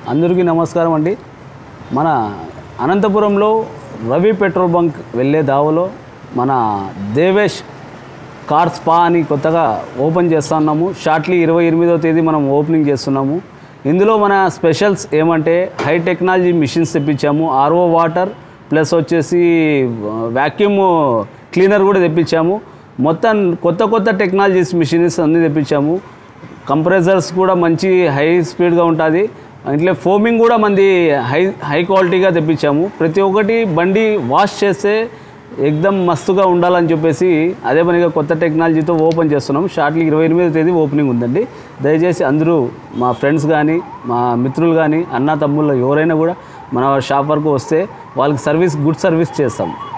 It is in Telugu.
అందరికీ నమస్కారం అండి. మన అనంతపురంలో రవి పెట్రోల్ బంక్ వెళ్ళే దావలో మన దేవేష్ కార్ స్పా అని కొత్తగా ఓపెన్ చేస్తున్నాము. షార్ట్లీ 28వ తేదీ మనం ఓపెనింగ్ చేస్తున్నాము. ఇందులో మన స్పెషల్స్ ఏమంటే హై టెక్నాలజీ మిషన్స్ తెప్పించాము. ఆర్ఓ వాటర్ ప్లస్ వచ్చేసి వ్యాక్యూమ్ క్లీనర్ కూడా తెప్పించాము. మొత్తం కొత్త టెక్నాలజీస్ మిషన్స్ అన్నీ తెప్పించాము. కంప్రెసర్స్ కూడా మంచి హై స్పీడ్గా ఉంటుంది. ఇట్లా ఫోమింగ్ కూడా మంది హై క్వాలిటీగా తెప్పించాము. ప్రతి ఒక్కటి బండి వాష్ చేస్తే ఎక్దమ్ మస్తుగా ఉండాలని చెప్పేసి అదే పనిగా కొత్త టెక్నాలజీతో ఓపెన్ చేస్తున్నాము. షార్ట్లీ 28వ తేదీ ఓపెనింగ్ ఉందండి. దయచేసి అందరూ మా ఫ్రెండ్స్ కానీ మా మిత్రులు కానీ అన్న తమ్ముళ్ళు ఎవరైనా కూడా మన షాప్ వరకు వస్తే వాళ్ళకి గుడ్ సర్వీస్ చేస్తాం.